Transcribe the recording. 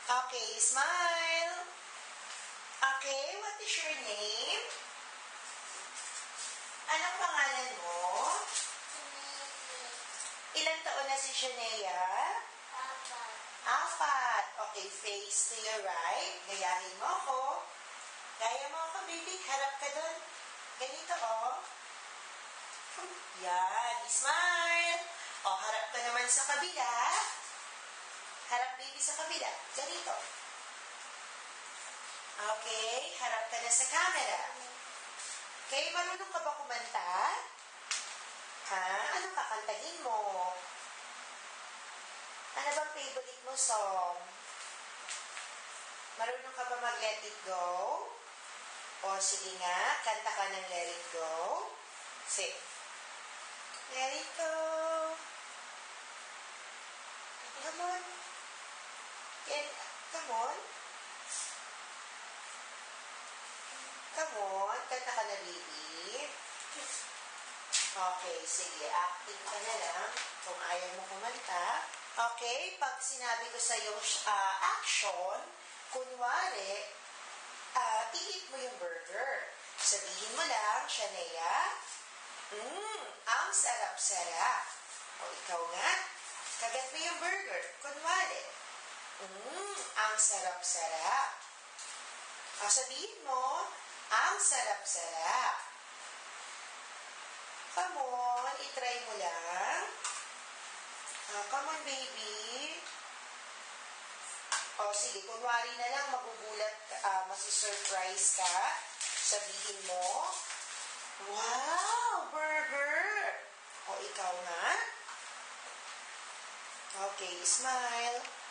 Okay, smile. Okay, what is your name? Anong pangalan mo? Ilang taon na si Zhanea? 4. Okay, face to your right. Gayahin mo ako. Gaya mo ako, baby. Harap ka doon. Ganito, oh. Yan. Smile. O, harap ka naman sa kabila. Harap, baby, sa kabila. Ganito. Okay. Harap ka na sa camera. Okay, marunong ka ba kumanta? Ha? Anong kakantahin mo? Ano bang favorite mo song? Marunong ka ba mag-Let It Go? O sige nga, kanta ka ng Let It Go. Sing. Let it go. Come on. Come on. Come on. Kanta ka na, baby. Okay, sige. Acting ka na lang kung ayaw mo kumanta. Okay, pag sinabi ko sa iyo action, kunwari, i-eat mo yung burger. Sabihin mo lang, Zhanea, ang sarap-sarap. O ikaw nga, kagat mo yung burger. Kunwari, ang sarap-sarap. O sabihin mo, ang sarap-sarap. Come on, itry mo lang. Come on, baby. O, sige, kunwari na lang, magugulat, masisurprise ka. Sabihin mo, wow, burger. O, ikaw nga. Okay, smile.